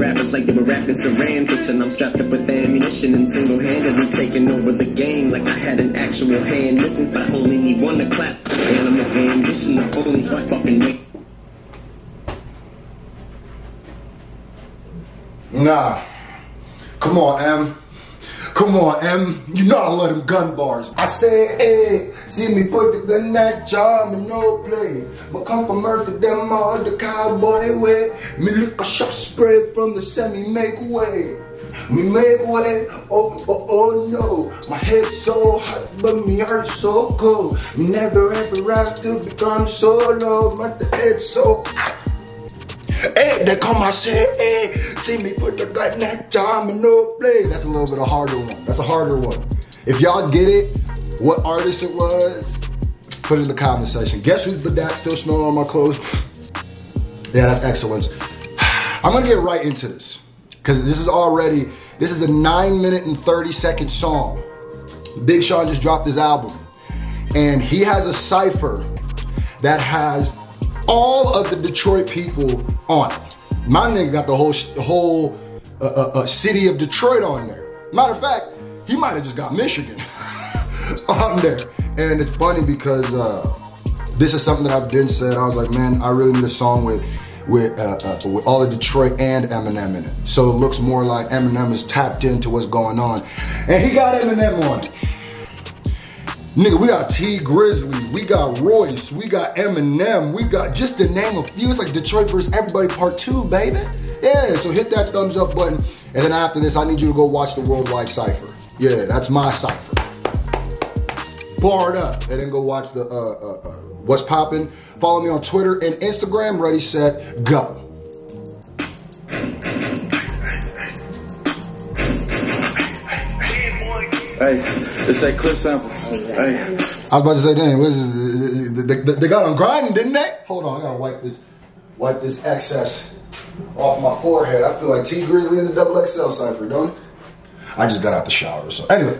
rappers like they were rapping Saran. Bitchin', I'm strapped up with ammunition and single-handedly taking over the game like I had an actual hand. Listen, if I only need one to clap, and I'm of ambition to only fucking make. Nah. Come on, M. Come on, M. You know I love them gun bars. I said, hey, see me put the gun in that jar, me no play. But come from Earth to them all, the cowboy way. Me lick a shot spray from the semi make way. Me make way, oh no. My head so hot, but me heart so cold. Me never ever have to become so low, but the head so hot. Hey, they come and say, hey, see me put the gun in that jar, and no play. That's a little bit of a harder one. That's a harder one. If y'all get it, what artist it was, put it in the comment section. Guess who's that still smelling on my clothes? Yeah, that's excellence. I'm gonna get right into this. Because this is a 9-minute and 30-second song. Big Sean just dropped his album. And he has a cypher that has all of the Detroit people on it. My nigga got the whole city of Detroit on there. Matter of fact, he might have just got Michigan on there. And it's funny because this is something that I've been said. I was like, man, I really need a song with all of Detroit and Eminem in it. So it looks more like Eminem is tapped into what's going on. And he got Eminem on it. Nigga, we got T Grizzly, we got Royce, we got Eminem, we got, just to name a few. It's like Detroit vs. Everybody Part 2, baby. Yeah, so hit that thumbs up button. And then after this, I need you to go watch the Worldwide Cypher. Yeah, that's my cypher. Barred up. And then go watch the What's Poppin'. Follow me on Twitter and Instagram. Ready, set, go. Hey, it's that clip sample. Hey. I was about to say, dang, what is this? They got on grinding, didn't they? Hold on, I gotta wipe this excess off my forehead. I feel like T Grizzly in the XXL cypher, don't it? I just got out the shower, so anyway.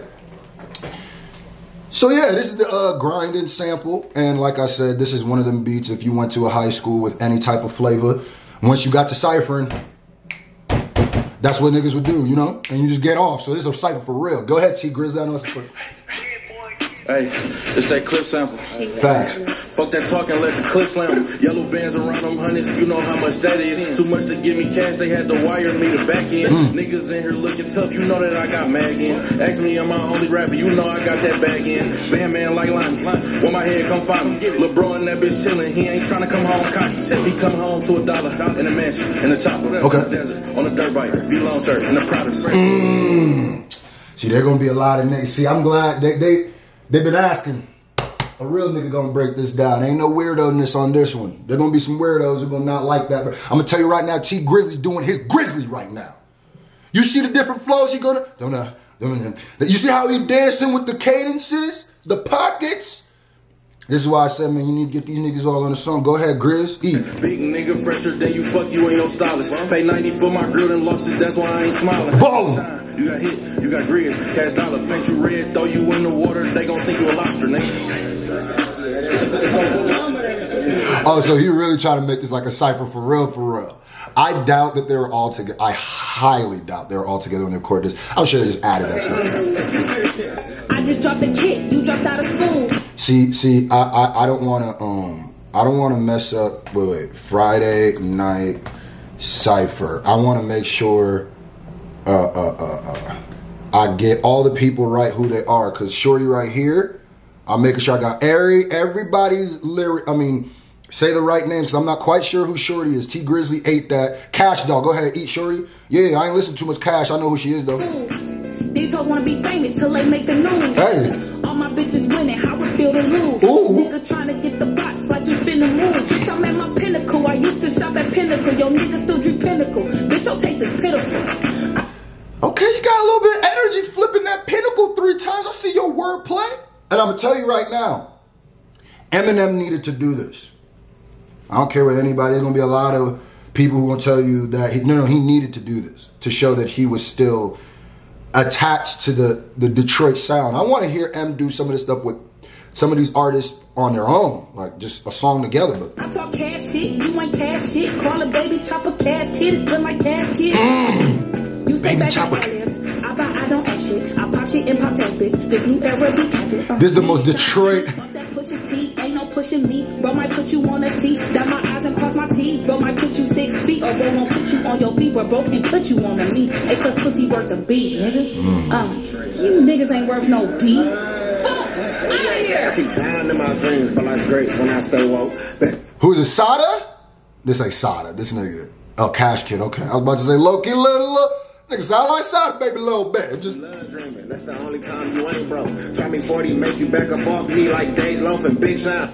So yeah, this is the grinding sample, and like I said, this is one of them beats if you went to a high school with any type of flavor. Once you got to ciphering, that's what niggas would do, you know? And you just get off. So this is a cypher for real. Go ahead, T Grizzly. I know it's for... Hey, it's that clip sample. Facts. Fuck that talking, let the clip slam. Yellow bands around them honeys, you know how much that is. Too much to give me cash, they had to wire me the back end. Niggas in here looking tough, you know that I got mag in. Ask me, I'm my only rapper, you know I got that bag in. Van man like Lonnie, when my head come find me. Lil' bro and that bitch chillin', he ain't tryna come home cocky. He come home to $1 in a mansion, in the chopper, okay. In the desert, on a dirt bike, V-Long shirt, in the Prada. See, there gonna be a lot of niggas. See, I'm glad they've been asking. A real nigga gonna break this down. Ain't no weirdo-ness on this one. There gonna be some weirdos who gonna not like that. But I'm gonna tell you right now, T Grizzly doing his Grizzly right now. You see the different flows he gonna... You see how he dancing with the cadences? The pockets? This is why I said, man, you need to get these niggas all on the song. Go ahead, Grizz, eat. Big nigga fresher than you, fuck you ain't no stylist. Pay 90 for my grill and lost it, that's why I ain't smiling. Boom! You got hit, you got grizz, cash dollar, paint you red, throw you in the water, they gon' think you a lobster, nigga. Oh, so he really trying to make this like a cypher for real, for real. I doubt that they were all together. I highly doubt they were all together when they recorded this. I'm sure they just added that stuff. I just dropped a kid, you dropped out of school. See, I don't want to mess up. Wait, Friday night cypher. I want to make sure I get all the people right who they are, because Shorty right here, I'm making sure I got everybody's lyric. I mean, say the right names, because I'm not quite sure who Shorty is. T Grizzly ate that. Cash Doll, go ahead, eat Shorty. Yeah, I ain't listened to too much Cash. I know who she is though. These hoes wanna be famous till they make the news. Hey. All my bitches winning, how it feel to lose. Ooh. Nigga trying to get the box like you finna move. Bitch, I'm at my pinnacle. I used to shop at Pinnacle. Yo, niggas still drink Pinnacle. Bitch, your taste is pitiful. Okay, you got a little bit of energy flipping that Pinnacle 3 times. I see your wordplay. And I'm gonna tell you right now, Eminem needed to do this. I don't care with anybody. There's gonna be a lot of people who gonna tell you that he needed to do this to show that he was still attached to the Detroit sound. I want to hear M do some of this stuff with some of these artists on their own, like just a song together. But I talk cash shit, you ain't cash shit. Call a baby chopper cash titties, but my cash kid. You stay Baby back chopper. I don't act shit. I pop shit and pop tax bitch. This new era be captain. This is the most Detroit. Fuck that pushing T, ain't no pushing me. Bro might put you on a T. Dot my eyes and cross my T's. Bro might put you 6 feet. Or bro won't put you on your feet. Bro can put you on a me. A plus pussy worth a beat, nigga. You niggas ain't worth no beat. Fuck! Out of here! I keep dying in my dreams, but life's great when I stay woke. Who's it, Sada? This ain't Sada. This nigga. Oh, Cash Kid. Okay. I was about to say Loki, little. Nigga sound like Sada, baby, little bit. Just love dreaming. That's the only time you ain't broke. Try me 40, make you back up off me like Days Loaf and Big Sean.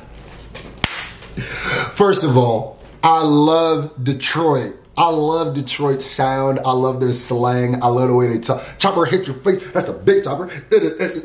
First of all, I love Detroit. I love Detroit's sound. I love their slang. I love the way they talk. Chopper hit your face. That's the big chopper. That's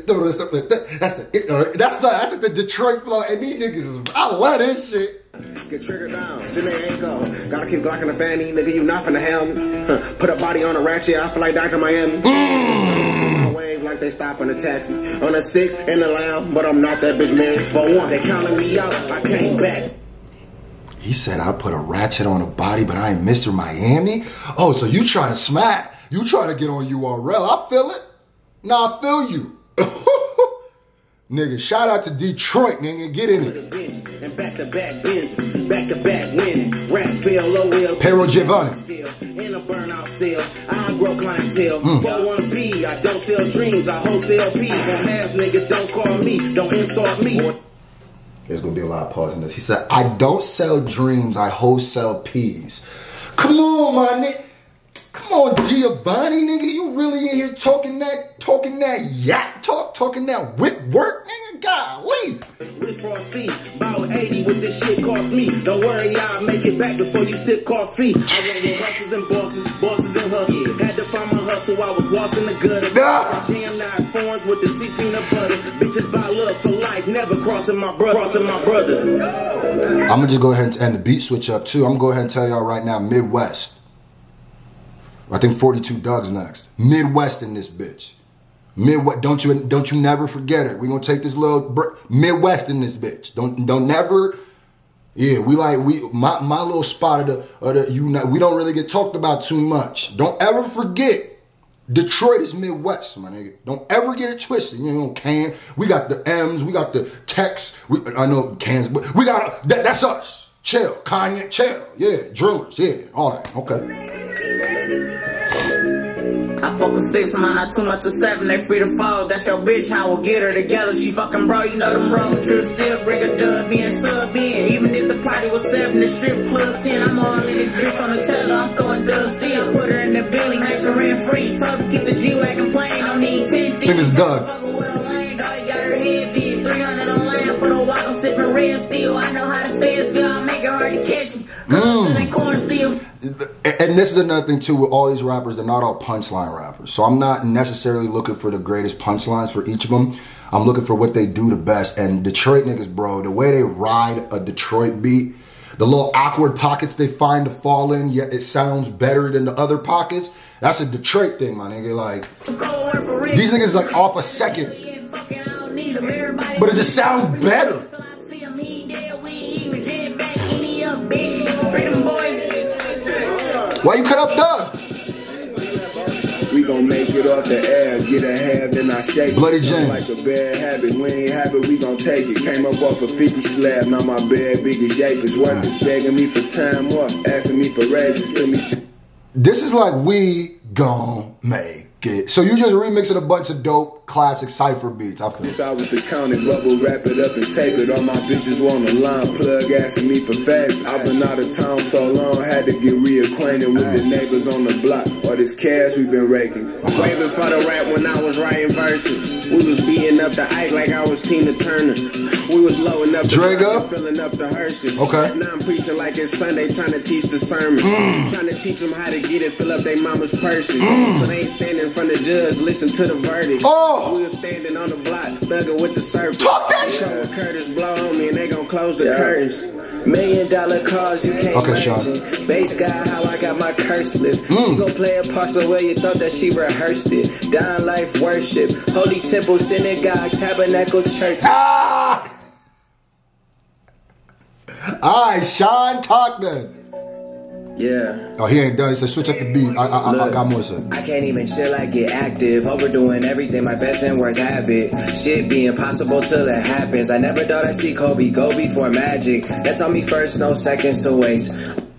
the Detroit flow. And these niggas, I love this shit. Get triggered down, Jimmy ain't go. Gotta keep glocking the fanny, nigga, you not finna help me. Put a body on a ratchet, I feel like Dr. Miami. Wave like they stopping a taxi. On a 6 in the lounge, but I'm not that bitch married. For one, they counting me out, I came back. He said I put a ratchet on a body, but I ain't Mr. Miami? Oh, so you trying to smack. You trying to get on URL. I feel it. Nah, I feel you. Nigga, shout out to Detroit, nigga. Get in it. And back-to-back wins, back-to-back winning. Rap feel low will. Pero Giovanni. In a burnout sale, I don't grow clientele. 4-1-B, I don't sell dreams, I wholesale P's. Don't have nigga, don't call me, don't insult me. There's gonna be a lot of pause in this. He said, I don't sell dreams, I wholesale peas. Come on, my nigga. Come on, Giovanni, nigga. You really in here talking that yak talk, talking that whip work, nigga? Golly. Rich Frosty, about 80 with this shit cost me. Don't worry, I'll make it back before you sip coffee. I went with hustlers and bosses and hustlers. Had to find my hustle, I was washing the gutter. Jam 9 forms with the tea peanut butter. Bitches buy love for life, never crossing my brothers. I'm gonna just go ahead and the beat switch up too. I'm gonna go ahead and tell y'all right now, Midwest. I think 42 Doug's next. Midwest in this bitch. Midwest, don't you never forget it. We gonna take this little Midwest in this bitch. Don't never. Yeah, my little spot of the we don't really get talked about too much. Don't ever forget. Detroit is Midwest, my nigga. Don't ever get it twisted. You know, we got the M's, we got the Tex. I know Cans, but we got that's us. Chill, Kanye, chill. Yeah, drillers, yeah, all that. Okay. I fuck with 6, man, not too much to 7, they free to fall. That's your bitch, I will get her together. She fucking bro, you know them road trips still bring a dub in, sub in. Even if the party was 7, the strip club 10. I'm all in this bitch on the teller, I'm throwing dubs still. Put her in the building, make her rent free. Told her keep the G-Wagon playing, don't need 10 things. Niggas Doug. Fuckin' with a lane, dog, got her head big. 300 on land for the walk, I'm sipping red still. I know how the feds feel, I make it hard to catch me. Corn still. And this is another thing too with all these rappers, they're not all punchline rappers. So I'm not necessarily looking for the greatest punchlines for each of them. I'm looking for what they do the best. And Detroit niggas, bro, the way they ride a Detroit beat, the little awkward pockets they find to fall in, yet it sounds better than the other pockets. That's a Detroit thing, my nigga. Like, these niggas like off a second, but it just sounds better. Why you cut up Doug? We gon' make it off the air, get a half, then I shake it. Bloody James. Like a bad habit, we ain't have it, we gon' take it. Came up off a 50 slab, now my bad biggest yapers. Workers begging me for time off, asking me for raises, to me. This is like we gon' make it. So you just remixing a bunch of dope classic cypher beats. I feel. This I was the counting bubble, wrap it up and tape it. All my bitches on the line, plug asking me for favors. I've been out of town so long, had to get reacquainted with the neighbors on the block. All this cash we been raking. Waving for the rap when I was writing verses. We was beating up the Ike like I was Tina Turner. We was loading up the Drago, filling up the hearses. Okay. Now I'm preaching like it's Sunday, trying to teach the sermon. Trying to teach them how to get it, fill up their mama's purses. So they ain't standing in front of the judge, listen to the verdict. We was standing on the block, thugging with the surface. Talk that shit. So Curtis blow on me and they gon' close the curtains. $1 million cars you can't imagine. Sean. Bass guy, how I got my curse lift. You gon' play a part so well you thought that she rehearsed it. Dying life worship, holy temple, synagogue, tabernacle, church. Ah! Alright, Sean, talk then. Yeah. Oh, he ain't done. He said, switch up the beat. I got more to say. I can't even chill, I get active. Overdoing everything, my best and worst habit. Shit be impossible till it happens. I never thought I'd see Kobe go before Magic. That told me first, no seconds to waste.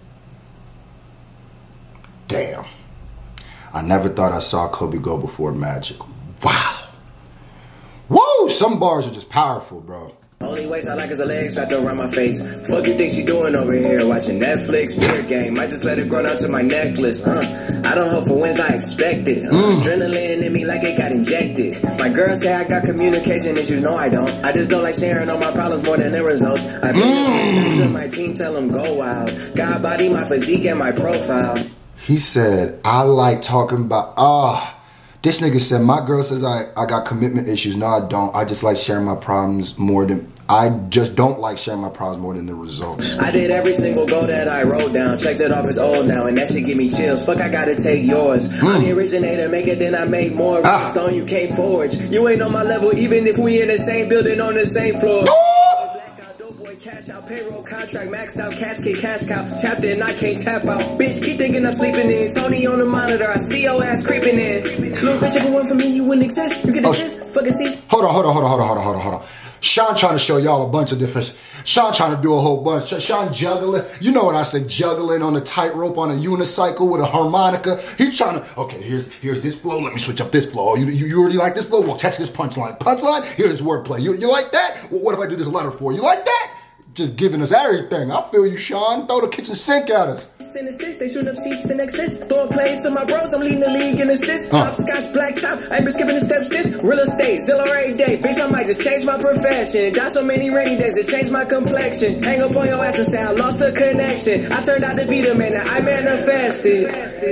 Damn. I never thought I saw Kobe go before Magic. Wow. Woo! Some bars are just powerful, bro. Only waist I like is a leg strapped around my face. Fuck you think she doing over here? Watching Netflix, beer game. Might just let it grow down to my necklace. I don't hope for wins I expected. Adrenaline in me like it got injected. My girl say I got communication issues. No, I don't. I just don't like sharing all my problems more than the results. I've been my team tell them go wild. God body, my physique, and my profile. He said, I like talking about, this nigga said, my girl says I got commitment issues. No, I don't. I just like sharing my problems more than, I just don't like sharing my problems more than the results. I did every single goal that I wrote down. Checked it off as old now, and that shit give me chills. Fuck, I gotta take yours. I'm the originator, make it, then I make more. Stone you can't forge. You ain't on my level, even if we in the same building on the same floor. Cash out, payroll contract, maxed out, cash kick, cash cow. Tapped in, I can't tap out. Bitch, keep thinking I'm sleeping in. Sony on the monitor, I see your ass creeping in. Little bitch, if it weren't for me, you wouldn't exist. You can exist, fucking cease. Hold on. Sean trying to show y'all a bunch of different, Sean trying to do a whole bunch. Sean juggling. You know what I say, juggling on a tightrope on a unicycle with a harmonica. He's trying to, okay, here's this flow. Let me switch up this flow. You already like this flow? Well, catch this punchline. Punchline? Here's wordplay. You like that? Well, what if I do this letter for you? Like that? Just giving us everything. I feel you, Sean. Throw the kitchen sink at us. And assists, they shoot up seats and exits. Throwing plays to my bros, I'm leading the league in assists. Hopscotch, black top, I ain't been skipping the steps since. Real estate, Zillow every day. Bitch, I might just change my profession. Got so many rainy days, it changed my complexion. Hang up on your ass and say I lost the connection. I turned out to be the man that I manifested.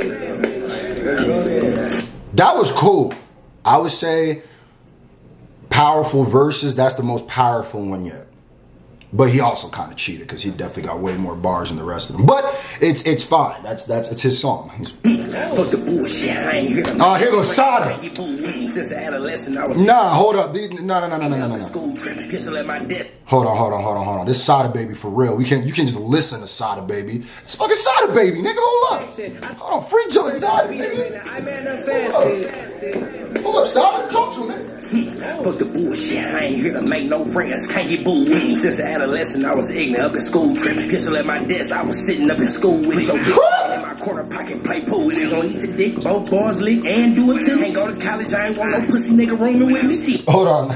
That was cool. I would say powerful verses, that's the most powerful one yet. But he also kind of cheated because he definitely got way more bars than the rest of them. But it's fine. It's his song. Fuck the bullshit. I ain't hear Oh, here goes Sada. Since adolescent, I was Nah, hold up. No. Hold on. This Sada Baby for real. You can't just listen to Sada Baby. It's fucking Sada Baby, nigga. Hold up. Hold on. Free Joey Sada, nigga. I manifested. Hold up, Sada. Talk to me. Fuck the bullshit. I ain't here to make no friends. Can't get booed with me. Since adolescent, I was ignorant up in school. Tripping pistol at my desk. I was sitting up in school with your bitch in my corner pocket. Play pool. You gon' eat the dick. Both bars lick and do it to me. Ain't go to college. I ain't want no pussy nigga roaming with me. Hold on.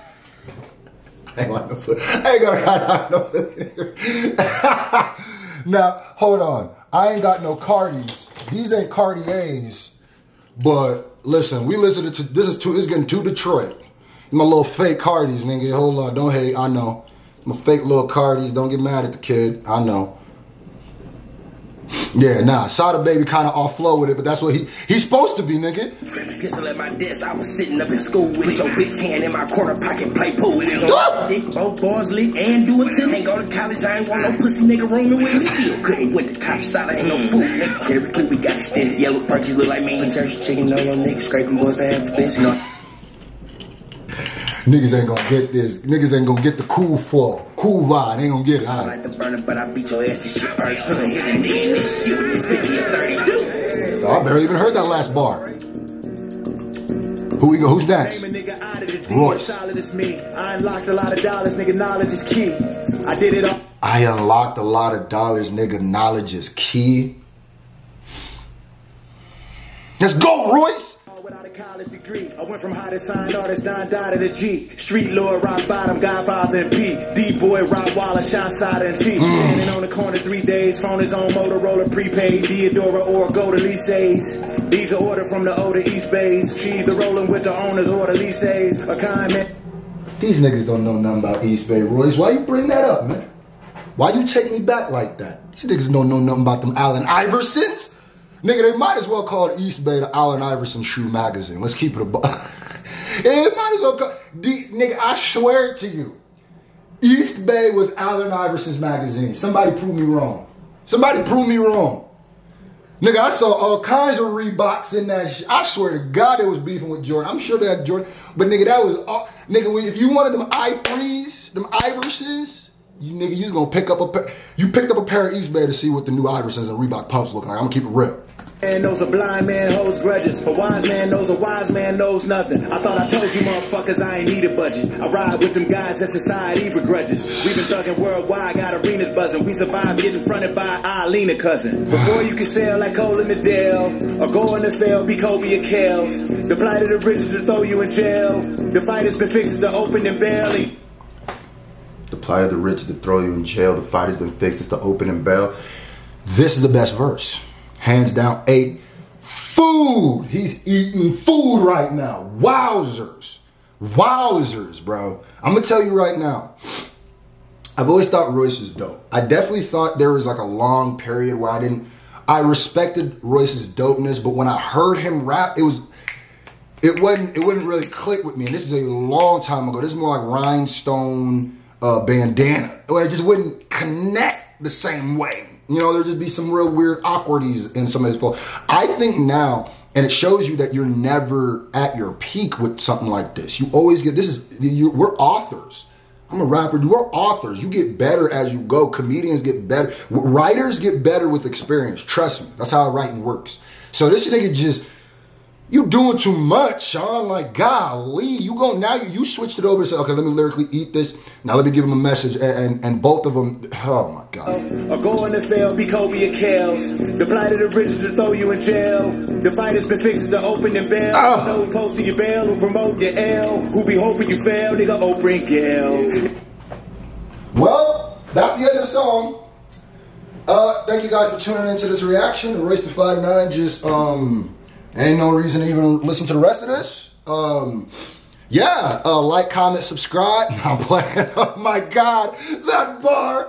I ain't got no pussy. Now, hold on. I ain't got no Cardis. These ain't Cartiers. But listen, we listened to this is getting to Detroit. My little fake Cardis, nigga. Hold on, don't hate. I know. My fake little Cardis. Don't get mad at the kid. I know. Yeah, nah. Sada Baby kind of off flow with it, but that's what he's supposed to be, nigga. Tripping pistol at my desk. I was sitting up in school with your bitch hand in my corner pocket. Play pool. Dick both bars lick and do it to me. Ain't go to college. I ain't want no pussy nigga roaming with me. Still couldn't went to college. Sada ain't no fool. Nigga, every clip we got extended. Yellow perkies look like me. Jersey chicken. Know your niggas scraping boys for half the bitch. No. Niggas ain't gonna get this. Niggas ain't gonna get the cool flow. Cool vibe. They ain't gonna get it. I like to burn it, but I beat your ass. This shit first. Hit a nigga in this shit with this 50 and 32. I barely even heard that last bar. Who we go? Who's next? Royce. I unlocked a lot of dollars, nigga. Knowledge is key. I did it all. I unlocked a lot of dollars, nigga. Knowledge is key. Let's go, Royce. Without a college degree, I went from hottest signed artist, Don Dot to the G. Street Lord, rock bottom, Godfather and P. D-Boy, Rock Waller, Sean Sada and T. Standing on the corner 3 days, phone his own Motorola prepaid. Theodora or go to Lisa's. These are ordered from the older East Bays. She's the rolling with the owners or the Lisa's. A comment. These niggas don't know nothing about East Bay, Royce. Why you bring that up, man? Why you take me back like that? These niggas don't know nothing about them Allen Iversons. Nigga, they might as well call East Bay the Allen Iverson Shoe Magazine. Let's keep it a It might as well call... Nigga, I swear to you, East Bay was Allen Iverson's magazine. Somebody prove me wrong. Somebody prove me wrong. Nigga, I saw all kinds of Reeboks in that I swear to God they was beefing with Jordan. I'm sure they had Jordan. But nigga, that was all... Nigga, if you wanted them I3s, them Iversons, You nigga, you was gonna pick up you picked up a pair of Eastbay to see what the new Iversons and Reebok pumps looking like. I'm gonna keep it real. Man knows a blind man holds grudges. A wise man knows a wise man knows nothing. I thought I told you motherfuckers I ain't need a budget. I ride with them guys that society begrudges. We've been thugging worldwide, got arenas buzzing. We survived getting fronted by Eileen, a cousin. Before you can sell like Cole in the Dale, or go in the field, be Kobe or Kales. The plight of the rich is to throw you in jail. The fight has been fixed, the opening bell. The plight of the rich is to throw you in jail. The fight has been fixed, it's the opening bell. This is the best verse. Hands down, ate food. He's eating food right now. Wowzers. Wowzers, bro. I'm going to tell you right now. I've always thought Royce was dope. I definitely thought there was like a long period where I respected Royce's dopeness, but when I heard him rap, it wouldn't really click with me. And this is a long time ago. This is more like Rhinestone Bandana. It just wouldn't connect the same way. You know, there'd just be some real weird awkwardies in some of his flow. I think now, and it shows you that you're never at your peak with something like this. You always get, we're authors. I'm a rapper. We're authors. You get better as you go. Comedians get better. Writers get better with experience. Trust me. That's how writing works. So this nigga just, you doing too much, Sean. Like, golly, you switched it over and said, okay, let me lyrically eat this. Now let me give him a message, and both of them, oh my God. Or go in the field, be Kobe or Kales. The plight of the rich is to throw you in jail. The fight has been fixed, the opening bell. No posting your bail, who promote your L. Who be hoping you fail, nigga, Oprah and Gail. Well, that's the end of the song. Thank you guys for tuning into this reaction. Royce da 5'9" just, ain't no reason to even listen to the rest of this. Yeah, like, comment, subscribe. I'm playing. Oh my God, that bar.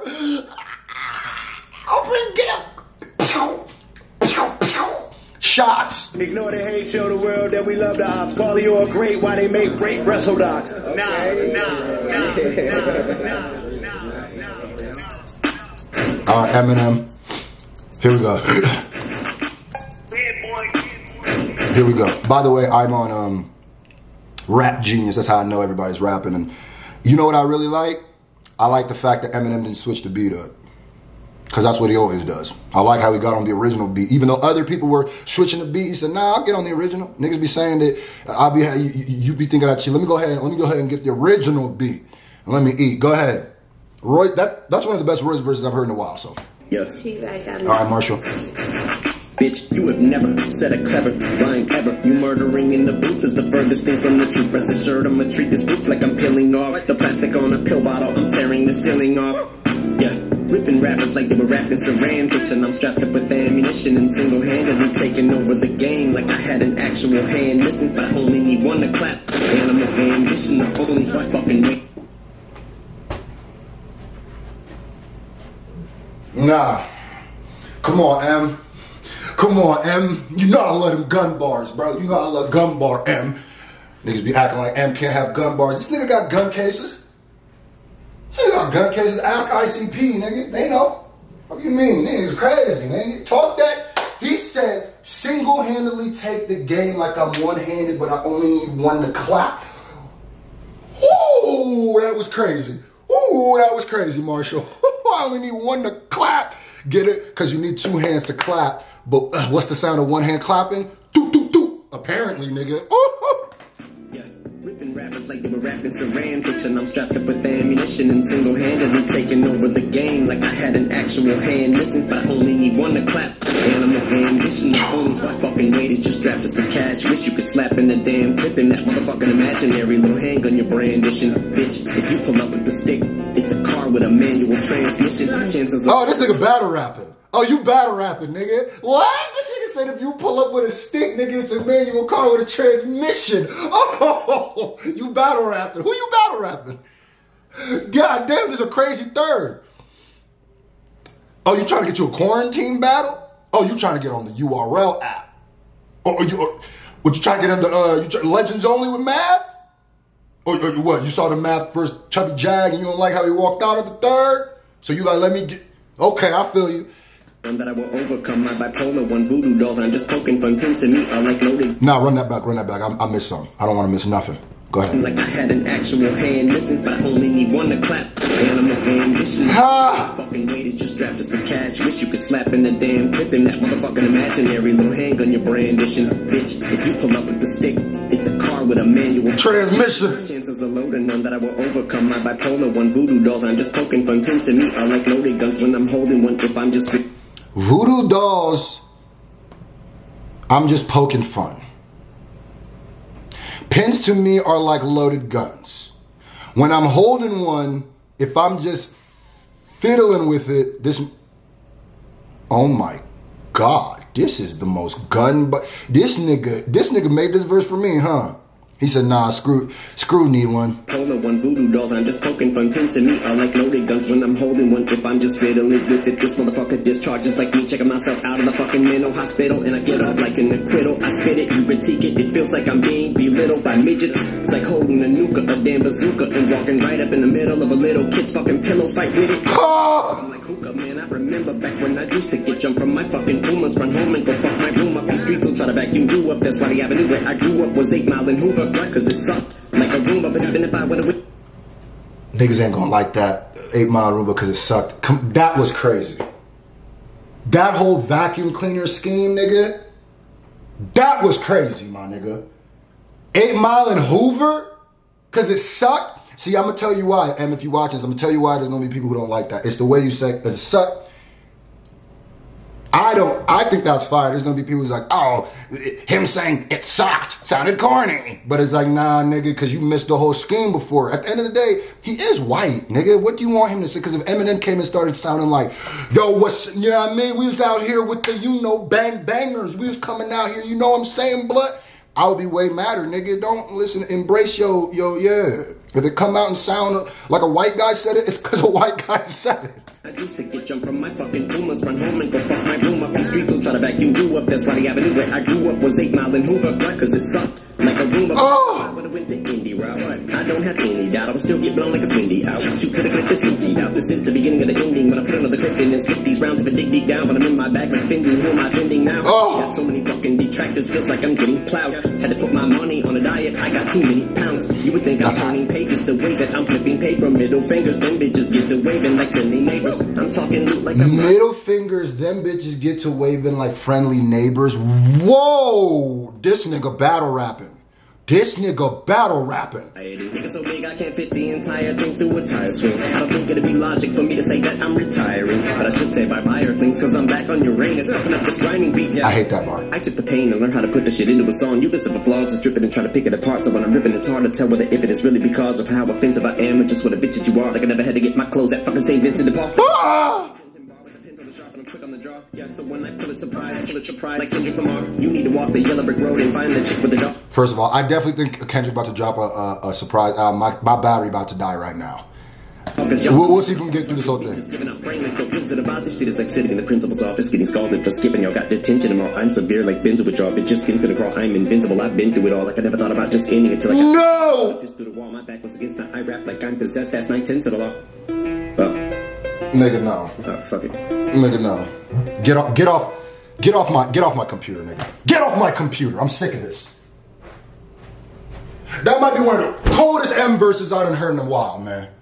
Shots. Ignore the hate, show the world that we love the ops. Call you all great while they make great wrestle docs. All right, Eminem. Here we go. Here we go. By the way, I'm on Rap Genius. That's how I know everybody's rapping. And you know what I really like? I like the fact that Eminem didn't switch the beat up. Because that's what he always does. I like how he got on the original beat. Even though other people were switching the beat, he said, nah, I'll get on the original. Niggas be saying that, you be thinking that shit. Let me go ahead and get the original beat. And let me eat. Go ahead. Roy, that's one of the best Royce verses I've heard in a while, so. Yes. All right, Marshall. Bitch, you have never said a clever line ever. You murdering in the booth is the furthest thing from the truth. Rest assured, I'ma treat this booth like I'm peeling off the plastic on a pill bottle. I'm tearing the ceiling off. Yeah, ripping rappers like they were rapping Saran. Bitch, I'm strapped up with ammunition and single-handedly taking over the game like I had an actual hand. Listen, but I only need one to clap. Animal ambition, the only fucking way. Nah. Come on, M. Come on, M. You know I love them gun bars, bro. You know I love gun bar, M. Niggas be acting like M can't have gun bars. This nigga got gun cases. He got gun cases. Ask ICP, nigga. They know. What do you mean? Niggas crazy, nigga. Talk that. He said, single-handedly take the game like I'm one-handed, but I only need one to clap. Ooh, that was crazy. Ooh, that was crazy, Marshall. I only need one to clap. Get it? Because you need two hands to clap. But what's the sound of one hand clapping? Doot, doot, doot. Apparently, nigga. Yeah, ripping rappers like they were rapping Saran. Bitch, and I'm strapped up with ammunition and single-handedly taking over the game like I had an actual hand. Listen, but I only need one to clap. Animal ambition, the only fucking way that you strapped us for cash. Wish you could slap in the damn clip in that motherfucking imaginary little handgun you're brandishing. Bitch, if you pull up with the stick, it's a car with a manual transmission. Chances are... Oh, this nigga battle rapping. Oh, you battle rapping, nigga. What? This nigga said if you pull up with a stick, nigga, it's a manual car with a transmission. Oh, you battle rapping. Who you battle rapping? God damn, this is a crazy third. Oh, you trying to get you a quarantine battle? Oh, you trying to get on the URL app? Would you try to get into Legends Only with Math? Or what? You saw the Math versus Chubby Jag and you don't like how he walked out at the third? So you like, let me get... Okay, I feel you. That I will overcome my bipolar one voodoo dolls. I'm just poking fun pins to me. I like loaded. Nah, run that back. I missed something. I don't want to miss nothing. Go ahead. Like I had an actual hand missing, but I only need one to clap. Animal ambition. Fucking weighted, just strapped us for cash. Wish you could slap in the damn clip in that motherfucking imaginary little handgun you're brandishing. Bitch, if you pull up with the stick, it's a car with a manual transmission. Chances are low to none that I will overcome my bipolar one. Voodoo dolls, I'm just poking fun. Pins to me are like loaded guns when I'm holding one. If I'm just voodoo dolls, I'm just poking fun. Pins to me are like loaded guns. When I'm holding one, if I'm just fiddling with it, oh my God, this is the most gun, but this nigga made this verse for me, huh? He said, nah, screw need one. Polar one, voodoo dolls, I'm just poking fun. Pins to me are like loaded guns when I'm holding one. If I'm just fiddling with it, this motherfucker discharges like me. Checking myself out of the fucking mental hospital, and I get off like an acquittal. I spit it, you critique it. It feels like I'm being belittled by midgets. It's like holding a nuka, a damn bazooka, and walking right up in the middle of a little kid's fucking pillow fight with it. I'm like hookah, man. I remember back when I used to get jumped from my fucking Pumas, run home and go fuck my room up. The streets will try to vacuum you up. That's why the avenue where I grew up was 8 Mile and Hoover. Cause it sucked like a Roomba, but even if I would've niggas ain't gonna like that 8 Mile Roomba because it sucked. That was crazy. That whole vacuum cleaner scheme, nigga, that was crazy, my nigga. 8 Mile and Hoover because it sucked. See, I'm gonna tell you why, and if you're watching this, I'm gonna tell you why there's gonna be people who don't like that. It's the way you say it, does it suck? I think that's fire. There's gonna be people who's like, oh, him saying it sucked sounded corny. But it's like, nah, nigga, because you missed the whole scheme before. At the end of the day, he is white, nigga. What do you want him to say? Because if Eminem came and started sounding like, yo, you know what I mean? We was out here with the, bangers. We was coming out here, you know what I'm saying, blood? I would be way madder, nigga. Don't listen, embrace yo, yeah. If it come out and sound like a white guy said it, it's because a white guy said it. I used to get jumped from my fucking Pumas, run home and go fuck my room up. The streets will try to vacuum you up. That's why the avenue where I grew up was 8 Mile and Hoover. Cause it sucked like a Roomba. I would've went the indie route. I don't have any doubt. I would still get blown like a swindy out. Shoot to the clip, it's emptied out. This is the beginning of the ending. When I put another clip in and skip these rounds, if I dig deep down, but I'm in my bag like Fendi. Who am I offending now? Got so many fucking detractors, feels like I'm getting plowed. Had to put my money on a diet. I got too many pounds. You would think I'm turning pages the way that I'm flipping paper. Middle fingers, them bitches get to waving like friendly neighbors. I'm talking like I'm middle fingers, them bitches get to waving like friendly neighbors. Whoa, this nigga battle rapping. This nigga battle rapping. I didn't think it's so big I can't fit the entire thing through a tire swing. I don't think it'd be logic for me to say that I'm retiring, but I should say bye-bye Earthlings, cause I'm back on Uranus, fucking up this grinding beat. Yeah. I hate that bar. I took the pain and learned how to put the shit into a song. You listen for flaws and strip it and try to pick it apart. So when I'm ripping, it's hard to tell whether if it is really because of how offensive I am or just what a bitch that you are. Like I never had to get my clothes at fucking St. Vincent de Paul. Quick on the draw, yeah, so when I pull it surprise, like Kendrick Lamar. You need to walk the yellow brick road and find the chick with the dog. First of all, I definitely think Kendrick about to drop a surprise. My battery about to die right now. We'll see if we can get through this whole thing. Shit is like sitting in the principal's office getting scalded for skipping. Y'all got detention tomorrow. I'm severe like Benzo with y'all. Bitch, your skin's gonna crawl. I'm invincible. I've been through it all. Like I never thought about just ending until I got no! fist through the wall. My back was against the I rap like I'm possessed. That's 9/10 of the law. Oh. Nigga, no. Oh, fuck it. Nigga, no. Get off my computer, nigga. Get off my computer. I'm sick of this. That might be one of the coldest M verses I done heard in a while, man.